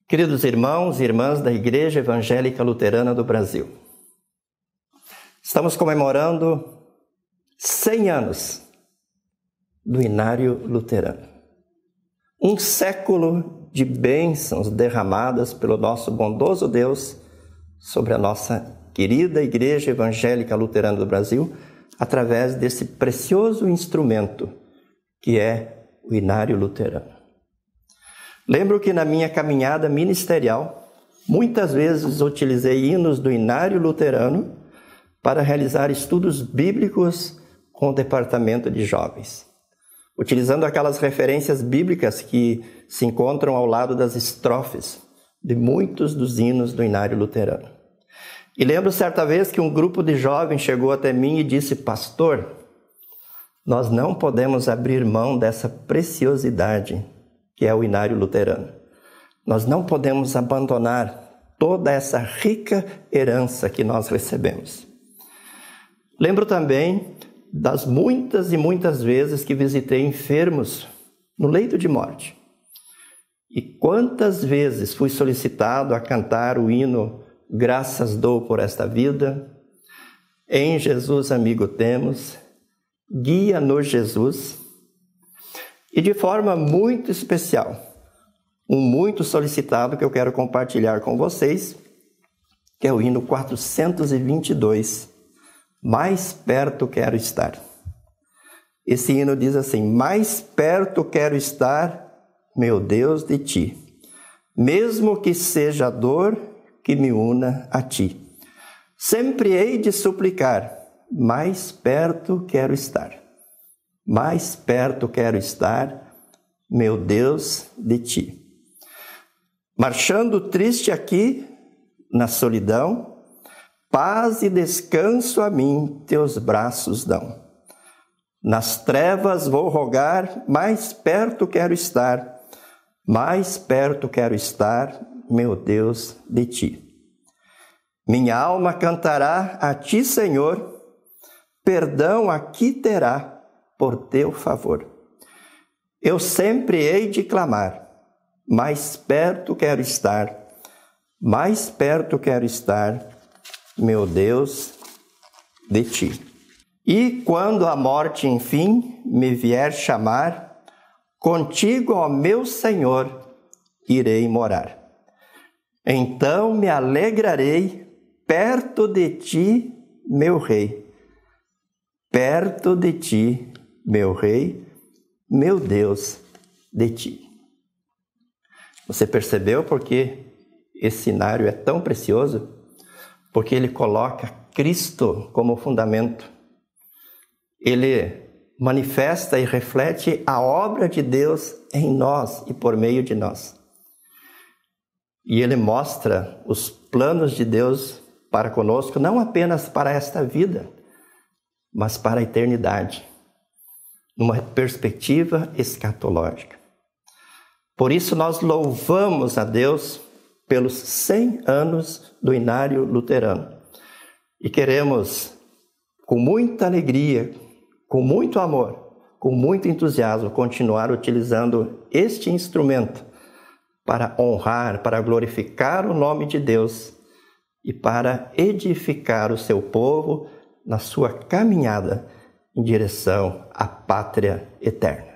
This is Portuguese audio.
Queridos irmãos e irmãs da Igreja Evangélica Luterana do Brasil, estamos comemorando 100 anos do Inário Luterano. Um século de bênçãos derramadas pelo nosso bondoso Deus sobre a nossa querida Igreja Evangélica Luterana do Brasil, através desse precioso instrumento que é o Inário Luterano. Lembro que na minha caminhada ministerial, muitas vezes utilizei hinos do Inário Luterano para realizar estudos bíblicos com o departamento de jovens, utilizando aquelas referências bíblicas que se encontram ao lado das estrofes de muitos dos hinos do Inário Luterano. E lembro certa vez que um grupo de jovens chegou até mim e disse: pastor, nós não podemos abrir mão dessa preciosidade que é o Inário Luterano. Nós não podemos abandonar toda essa rica herança que nós recebemos. Lembro também das muitas e muitas vezes que visitei enfermos no leito de morte. E quantas vezes fui solicitado a cantar o hino Graças dou por esta vida, em Jesus amigo temos, guia-nos Jesus. E de forma muito especial, um muito solicitado que eu quero compartilhar com vocês, que é o hino 422, Mais perto quero estar. Esse hino diz assim: mais perto quero estar, meu Deus, de ti, mesmo que seja a dor que me una a ti. Sempre hei de suplicar, mais perto quero estar. Mais perto quero estar, meu Deus, de ti. Marchando triste aqui, na solidão, paz e descanso a mim teus braços dão. Nas trevas vou rogar, mais perto quero estar, mais perto quero estar, meu Deus, de ti. Minha alma cantará a ti, Senhor, perdão aqui terá por teu favor. Eu sempre hei de clamar, mais perto quero estar, mais perto quero estar, meu Deus, de ti. E quando a morte, enfim, me vier chamar, contigo, ó meu Senhor, irei morar. Então me alegrarei perto de ti, meu Rei, perto de ti, meu Rei, meu Deus, de ti. Você percebeu porque esse inário é tão precioso? Porque ele coloca Cristo como fundamento. Ele manifesta e reflete a obra de Deus em nós e por meio de nós. E ele mostra os planos de Deus para conosco, não apenas para esta vida, mas para a eternidade, numa perspectiva escatológica. Por isso nós louvamos a Deus pelos 100 anos do Inário Luterano. E queremos, com muita alegria, com muito amor, com muito entusiasmo, continuar utilizando este instrumento para honrar, para glorificar o nome de Deus e para edificar o seu povo na sua caminhada em direção à pátria eterna.